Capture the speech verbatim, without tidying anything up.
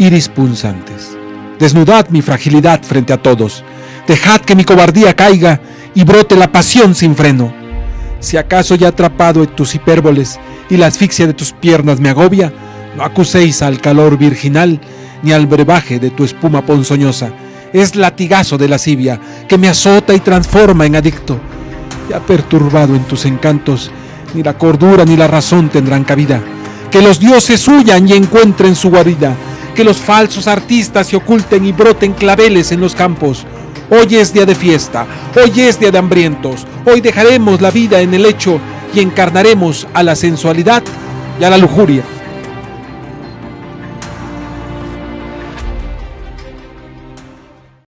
iris punzantes. Desnudad mi fragilidad frente a todos. Dejad que mi cobardía caiga y brote la pasión sin freno. Si acaso ya atrapado en tus hipérboles y la asfixia de tus piernas me agobia, no acuséis al calor virginal ni al brebaje de tu espuma ponzoñosa. Es latigazo de lascivia que me azota y transforma en adicto. Ya perturbado en tus encantos, ni la cordura ni la razón tendrán cabida. Que los dioses huyan y encuentren su guarida. Que los falsos artistas se oculten y broten claveles en los campos. Hoy es día de fiesta, hoy es día de hambrientos. Hoy dejaremos la vida en el lecho y encarnaremos a la sensualidad y a la lujuria.